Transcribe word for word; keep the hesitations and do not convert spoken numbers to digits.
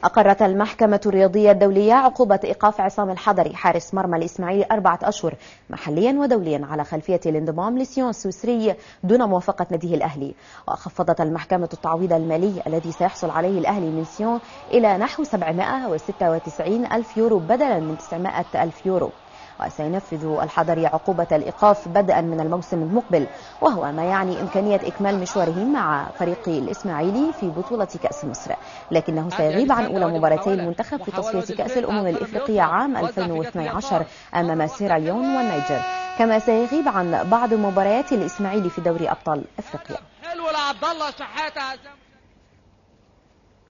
أقرت المحكمة الرياضية الدولية عقوبة إيقاف عصام الحضري حارس مرمى الإسماعيلي أربعة أشهر محليا ودوليا على خلفية الانضمام لسيون السويسري دون موافقة ناديه الأهلي. وخفضت المحكمة التعويض المالي الذي سيحصل عليه الأهلي من سيون إلى نحو سبعمائة وستة وتسعين ألف يورو بدلا من تسعمائة ألف يورو. وسينفذ الحضري عقوبة الإيقاف بدءا من الموسم المقبل، وهو ما يعني إمكانية إكمال مشواره مع فريق الإسماعيلي في بطولة كأس مصر، لكنه سيغيب عن أولى مباراتي المنتخب في تصفية كأس الأمم الإفريقية عام ألفين واثني عشر أمام سيراليون والنيجر، كما سيغيب عن بعض مباريات الإسماعيلي في دوري أبطال أفريقيا.